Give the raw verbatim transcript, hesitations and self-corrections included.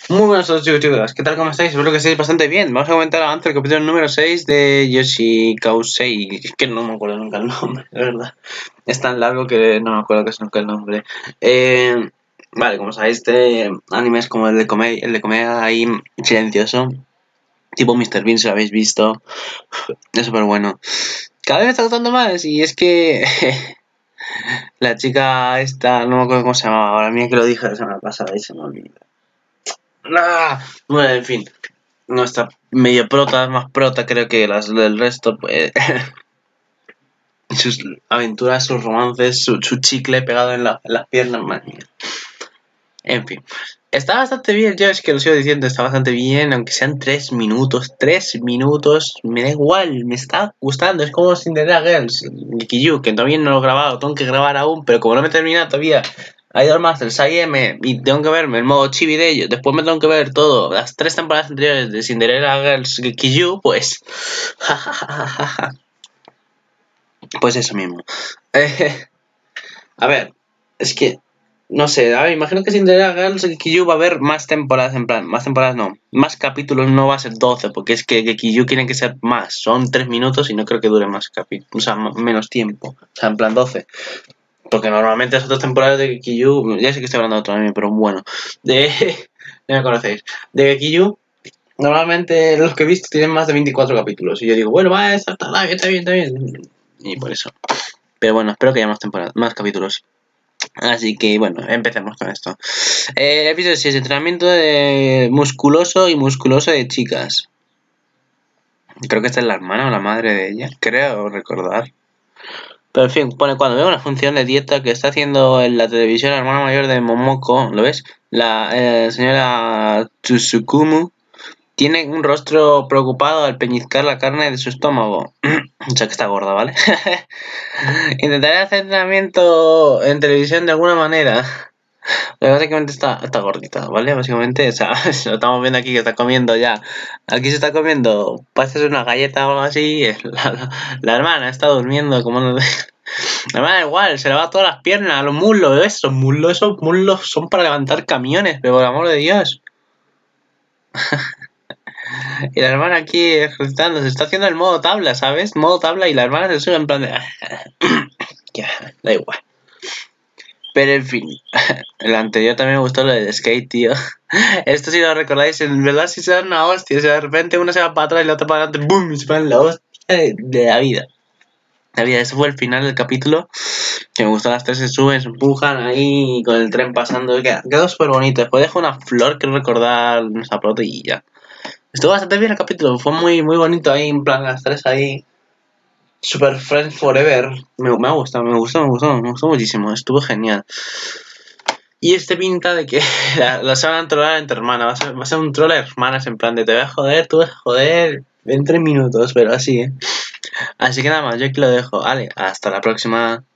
Muy buenas a todos chicos, chicas, ¿qué tal? ¿Cómo estáis? Espero que estéis bastante bien. Vamos a comentar avance el capítulo número seis de Yoshi Kausei. Es que no me acuerdo nunca el nombre, de verdad. Es tan largo que no me acuerdo que es nunca el nombre. Eh, vale, como sabéis, este anime es como el de comedia, el de comedia ahí silencioso. Tipo míster Bean, si lo habéis visto. Es súper bueno. Cada vez me está gustando más y es que... la chica esta, no me acuerdo cómo se llamaba, ahora mía que lo dije la semana pasada y se me olvida. ¡Ah! Bueno, en fin. Nuestra medio prota, más prota creo que las del resto, pues sus aventuras, sus romances, su, su chicle pegado en, la, en las piernas, man. En fin, está bastante bien, yo es que lo sigo diciendo, está bastante bien, aunque sean tres minutos, tres minutos, me da igual, me está gustando, es como Cinderella Girls, Gekiyu, que todavía no lo he grabado, tengo que grabar aún, pero como no me he terminado todavía Idol Masters I M y tengo que verme el modo chibi de ellos, después me tengo que ver todo, las tres temporadas anteriores de Cinderella Girls Gekiyu, pues... pues eso mismo. Eh, a ver, es que... no sé, a ver, imagino que Cinderella Girls Gekiyu va a haber más temporadas, en plan, más temporadas no, más capítulos, no va a ser doce, porque es que Gekiyu tiene que ser más, son tres minutos y no creo que dure más capítulos, o sea, menos tiempo, o sea, en plan doce. Porque normalmente las otras temporadas de Gekiyu, ya sé que estoy hablando de otro anime, pero bueno, de, ya me conocéis, de Gekiyu, normalmente los que he visto tienen más de veinticuatro capítulos, y yo digo, bueno, va, está, está bien, está bien, está bien, y por eso. Pero bueno, espero que haya más temporadas, más capítulos. Así que bueno, empecemos con esto. Eh, episodio seis, entrenamiento de musculoso y musculoso de chicas. Creo que esta es la hermana o la madre de ella, creo recordar. Pero en fin, pone cuando veo una función de dieta que está haciendo en la televisión la hermana mayor de Momoko, ¿lo ves? La eh, señora Tsukumu tiene un rostro preocupado al peñizcar la carne de su estómago. O sea que está gorda, ¿vale? Intentaré hacer entrenamiento en televisión de alguna manera. Básicamente está, está gordita, ¿vale? Básicamente, o sea, lo estamos viendo aquí que está comiendo ya. Aquí se está comiendo, parece una galleta o algo así. La, la, la hermana está durmiendo como no... La hermana igual, se le va todas las piernas, los muslos, ¿ves? Esos muslos, esos muslos son para levantar camiones, pero por el amor de Dios. Y la hermana aquí ejercitando, se está haciendo el modo tabla, ¿sabes? Modo tabla y la hermana se sube en plan de... ya, da igual. Pero en fin, el anterior también me gustó lo del skate, tío. Esto si lo recordáis, en verdad sí se da una hostia. O sea, de repente uno se va para atrás y la otra para adelante, ¡boom! Y se ponen la hostia de la vida. La vida, ese fue el final del capítulo. Que me gustó, las tres se suben, se empujan ahí con el tren pasando. Queda, quedó súper bonito. Después dejo una flor que recordar nuestra prota y ya. Estuvo bastante bien el capítulo, fue muy, muy bonito ahí, en plan las tres ahí. Super Friends Forever. Me, me ha gustado, me gustó, me gustó, me gustó muchísimo, estuvo genial. Y este pinta de que la, la se van a trollar entre hermanas, va a ser, va a ser un troll de hermanas en plan de te voy a joder, tú vas a joder en tres minutos, pero así, ¿eh? Así que nada más, yo aquí lo dejo. Vale, hasta la próxima.